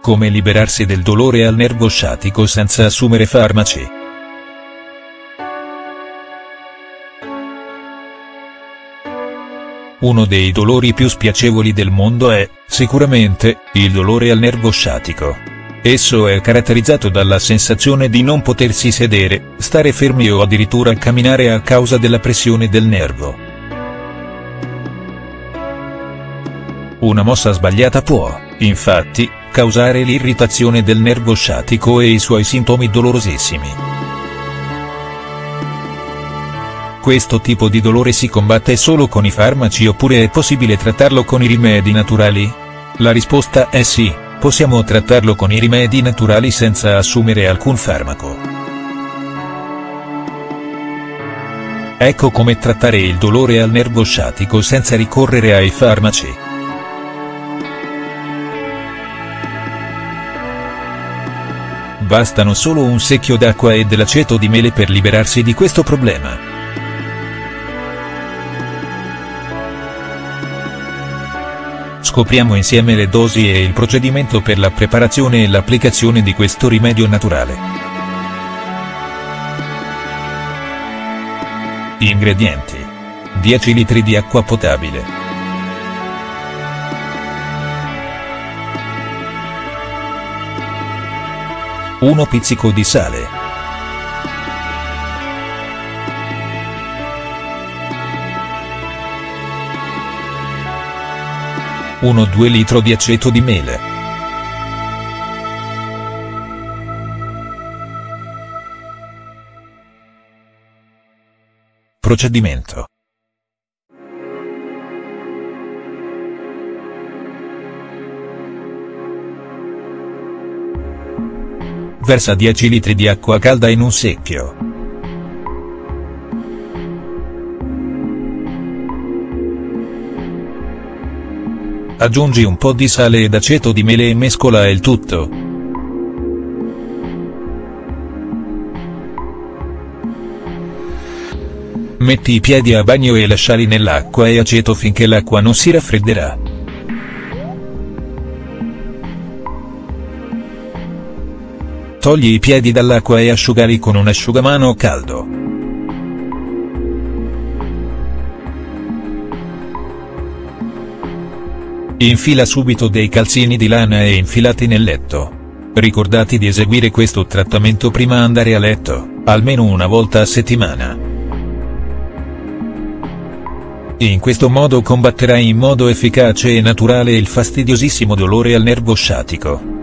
Come liberarsi del dolore al nervo sciatico senza assumere farmaci. Uno dei dolori più spiacevoli del mondo è, sicuramente, il dolore al nervo sciatico. Esso è caratterizzato dalla sensazione di non potersi sedere, stare fermi o addirittura camminare a causa della pressione del nervo. Una mossa sbagliata può, infatti, causare l'irritazione del nervo sciatico e i suoi sintomi dolorosissimi. Questo tipo di dolore si combatte solo con i farmaci oppure è possibile trattarlo con i rimedi naturali? La risposta è sì, possiamo trattarlo con i rimedi naturali senza assumere alcun farmaco. Ecco come trattare il dolore al nervo sciatico senza ricorrere ai farmaci. Bastano solo un secchio d'acqua e dell'aceto di mele per liberarsi di questo problema. Scopriamo insieme le dosi e il procedimento per la preparazione e l'applicazione di questo rimedio naturale. Ingredienti: 10 litri di acqua potabile, 1 pizzico di sale, 1-2 litri di aceto di mele. Procedimento. Versa 10 litri di acqua calda in un secchio. Aggiungi un po' di sale ed aceto di mele e mescola il tutto. Metti i piedi a bagno e lasciali nell'acqua e aceto finché l'acqua non si raffredderà. Togli i piedi dall'acqua e asciugali con un asciugamano caldo. Infila subito dei calzini di lana e infilati nel letto. Ricordati di eseguire questo trattamento prima di andare a letto, almeno una volta a settimana. In questo modo combatterai in modo efficace e naturale il fastidiosissimo dolore al nervo sciatico.